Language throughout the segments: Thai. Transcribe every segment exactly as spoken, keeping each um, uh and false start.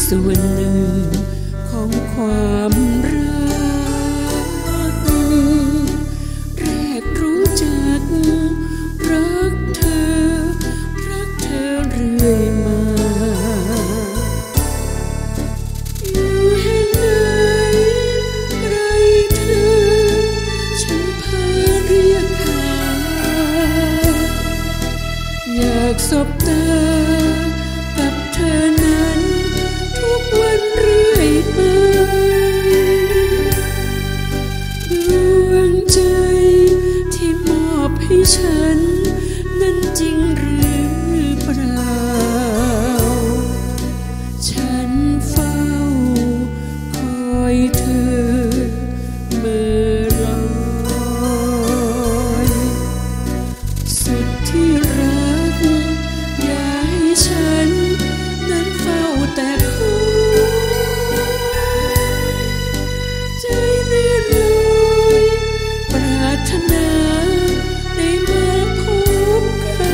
ส่วนหนึ่งของความรักแรกรู้จักรักเธอรักเธอเรื่อยมาอยู่แห่งไหนไกลเธอฉันพาเรียกหาอยากสบตากับเธอนั้นทุกวันเรื่อยไปดวงใจที่มอบให้ฉันนั้นจริงหรือเปล่าฉันเฝ้าคอยเธอเมื่อลอยสุดที่รักอย่าให้ฉันนั้นเฝ้าแต่คอยใจเลื่อนลอยปรารถนาได้มาพบกัน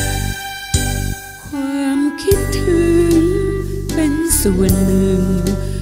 คิดถึงเป็นส่วนหนึ่ง